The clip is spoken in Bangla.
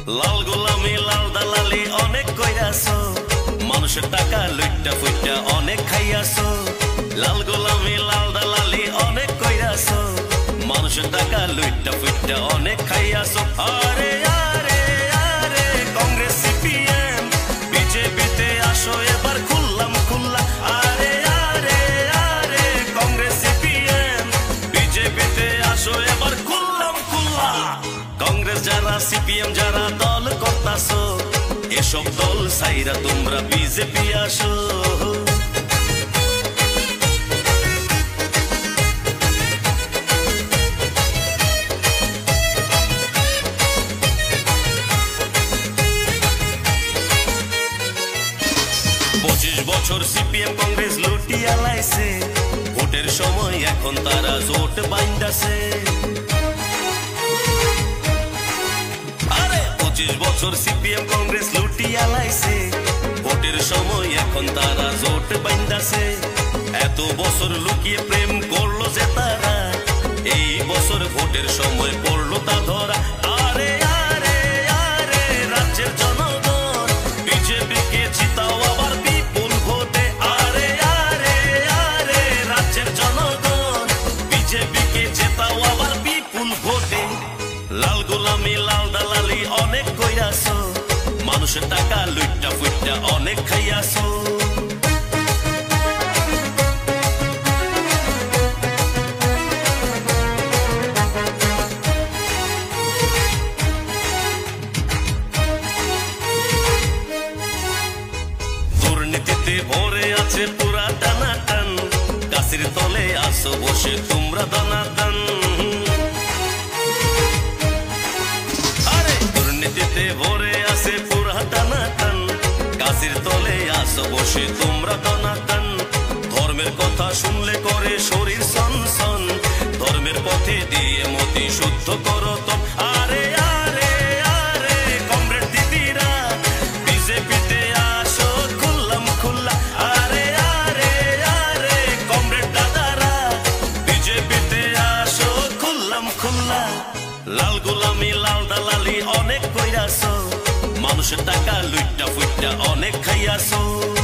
লাল গোলামি লাল দালালি অনেক কইরাছো, মানুষের টাকা লুইটা ফুইটা অনেক খাইয়াছো। লাল গোলামি লাল দালালি অনেক কইরাছো, মানুষের টাকা লুইটা ফুইটা অনেক খাইয়াছো। আরে আরে আরে কংগ্রেস সিপিএম বিজেপিতে আসো এবার খুললাম খুল্লা। আরে আরে আরে কংগ্রেস সিপিএম বিজেপিতে আসো এবার খুললাম খুল্লা। কংগ্রেস যারা সিপিএম যারা দল করতাছো, এসব দল সাইরা তোমরা বিজেপি আসো। 25 বছর সিপিএম কংগ্রেস লুটিয়া লাইছে, ভোটের সময় এখন তারা জোট বাইন্দাছে। আরে 25 বছর সিপিএম কংগ্রেস লুটিয়া লাইছে, ভোটের সময় এখন তারা জোট বাইন্দাছে। এত বছর লুকিয়ে প্রেম করলো যে তারা, এই বছর ভোটের সময় পড়লো তা ধরা। আরে আরে আরে রাজ্যের জনগণ বিজেপিকে জিতাও আবার বিপুল ভোটে। আরে আরে আরে রাজ্যের জনগণ বিজেপিকে জেতাও আবার বিপুল ভোটে। লাল গোলামি লাল দালালি অনেক কইরাছো, মানুষের টাকা লুইটা ফুইটা অনেক খাইয়াছো। দুর্নীতিতে ভরে আছে পুরা টানাটান, গাছের তলে আসো বসে তোমরা দানাদান। আরে দুর্নীতিতে ভরে আছে পুরা টানাটান, গাছের তলে আসো বসে তোমরা দানাদান। ধর্মের কথা শুনলে করে শরীর সনসন, ধর্মের পথে দিয়ে মতি শুদ্ধ করো তো। আরে আরে আরে কমরেড দিদিরা বিজেপিতে আসো খুললাম খুল্লা। আরে আরে আরে কমরেড দাদারা বিজেপিতে আসো খুললাম খুল্লা। লাল গোলামি লাল দালালি অনেক কইরাছো, মানুষের টাকা লুইটা ফুইটা অনেক খাইয়াছো।